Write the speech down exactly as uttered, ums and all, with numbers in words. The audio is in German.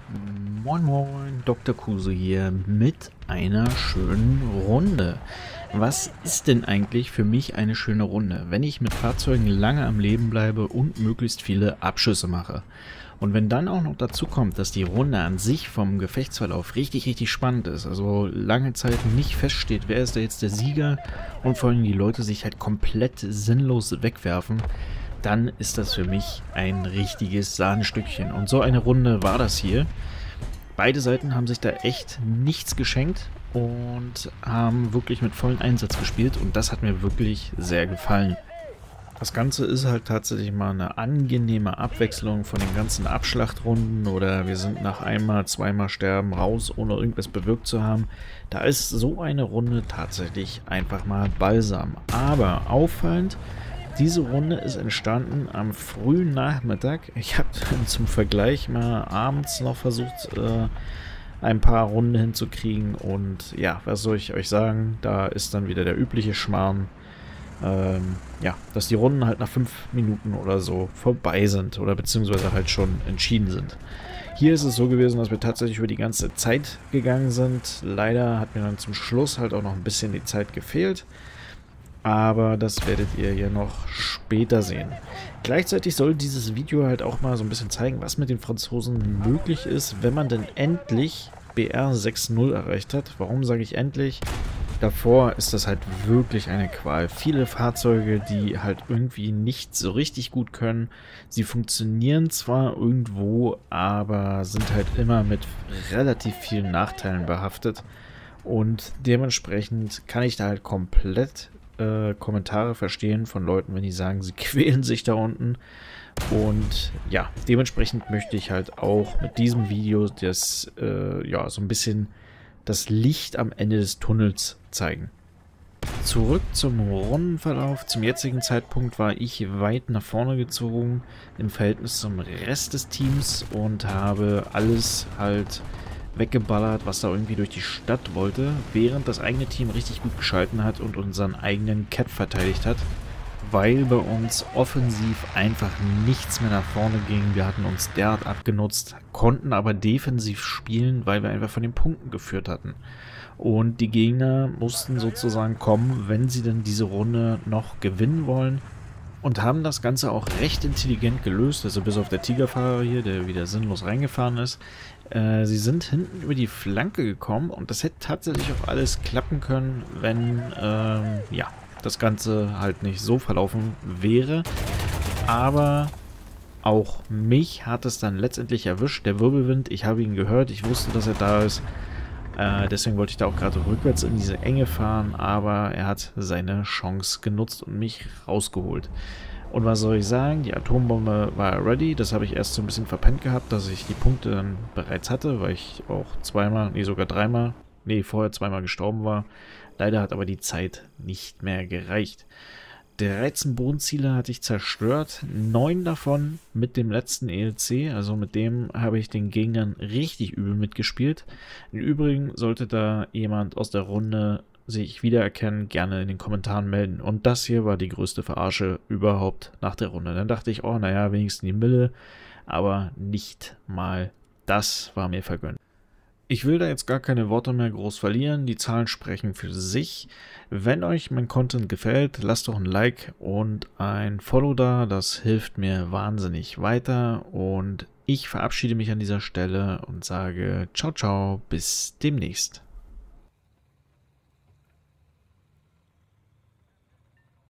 Moin Moin, Doktor Kruse hier mit einer schönen Runde. Was ist denn eigentlich für mich eine schöne Runde, wenn ich mit Fahrzeugen lange am Leben bleibe und möglichst viele Abschüsse mache? Und wenn dann auch noch dazu kommt, dass die Runde an sich vom Gefechtsverlauf richtig, richtig spannend ist, also lange Zeit nicht feststeht, wer ist da jetzt der Sieger und vor allem die Leute sich halt komplett sinnlos wegwerfen, dann ist das für mich ein richtiges Sahnestückchen. Und so eine Runde war das hier. Beide Seiten haben sich da echt nichts geschenkt und haben wirklich mit vollem Einsatz gespielt und das hat mir wirklich sehr gefallen. Das Ganze ist halt tatsächlich mal eine angenehme Abwechslung von den ganzen Abschlachtrunden oder wir sind nach einmal, zweimal sterben raus, ohne irgendwas bewirkt zu haben. Da ist so eine Runde tatsächlich einfach mal Balsam. Aber auffallend, diese Runde ist entstanden am frühen Nachmittag. Ich habe zum Vergleich mal abends noch versucht, äh, ein paar Runden hinzukriegen. Und ja, was soll ich euch sagen? Da ist dann wieder der übliche Schmarrn. Ähm, ja, dass die Runden halt nach fünf Minuten oder so vorbei sind. Oder beziehungsweise halt schon entschieden sind. Hier ist es so gewesen, dass wir tatsächlich über die ganze Zeit gegangen sind. Leider hat mir dann zum Schluss halt auch noch ein bisschen die Zeit gefehlt. Aber das werdet ihr ja noch später sehen. Gleichzeitig soll dieses Video halt auch mal so ein bisschen zeigen, was mit den Franzosen möglich ist, wenn man denn endlich B R sechs null erreicht hat. Warum sage ich endlich? Davor ist das halt wirklich eine Qual. Viele Fahrzeuge, die halt irgendwie nicht so richtig gut können. Sie funktionieren zwar irgendwo, aber sind halt immer mit relativ vielen Nachteilen behaftet. Und dementsprechend kann ich da halt komplett äh, Kommentare verstehen von Leuten, wenn die sagen, sie quälen sich da unten. Und ja, dementsprechend möchte ich halt auch mit diesem Video das, äh, ja, so ein bisschen das Licht am Ende des Tunnels zeigen. Zurück zum Rundenverlauf. Zum jetzigen Zeitpunkt war ich weit nach vorne gezogen im Verhältnis zum Rest des Teams und habe alles halt weggeballert, was da irgendwie durch die Stadt wollte, während das eigene Team richtig gut geschalten hat und unseren eigenen Cap verteidigt hat, weil bei uns offensiv einfach nichts mehr nach vorne ging. Wir hatten uns derart abgenutzt, konnten aber defensiv spielen, weil wir einfach von den Punkten geführt hatten. Und die Gegner mussten sozusagen kommen, wenn sie denn diese Runde noch gewinnen wollen. Und haben das Ganze auch recht intelligent gelöst, also bis auf der Tigerfahrer hier, der wieder sinnlos reingefahren ist. Äh, sie sind hinten über die Flanke gekommen und das hätte tatsächlich auch alles klappen können, wenn ähm, ja, das Ganze halt nicht so verlaufen wäre. Aber auch mich hat es dann letztendlich erwischt, der Wirbelwind. Ich habe ihn gehört, ich wusste, dass er da ist. Äh, deswegen wollte ich da auch gerade rückwärts in diese Enge fahren, aber er hat seine Chance genutzt und mich rausgeholt. Und was soll ich sagen, die Atombombe war ready, das habe ich erst so ein bisschen verpennt gehabt, dass ich die Punkte dann bereits hatte, weil ich auch zweimal, nee sogar dreimal, nee vorher zweimal gestorben war. Leider hat aber die Zeit nicht mehr gereicht. dreizehn Bodenziele hatte ich zerstört, neun davon mit dem letzten E L C, also mit dem habe ich den Gegnern richtig übel mitgespielt. Im Übrigen sollte da jemand aus der Runde sich wiedererkennen, gerne in den Kommentaren melden. Und das hier war die größte Verarsche überhaupt nach der Runde. Dann dachte ich, oh naja, wenigstens die Mille, aber nicht mal das war mir vergönnt. Ich will da jetzt gar keine Worte mehr groß verlieren, die Zahlen sprechen für sich. Wenn euch mein Content gefällt, lasst doch ein Like und ein Follow da, das hilft mir wahnsinnig weiter und ich verabschiede mich an dieser Stelle und sage ciao ciao, bis demnächst.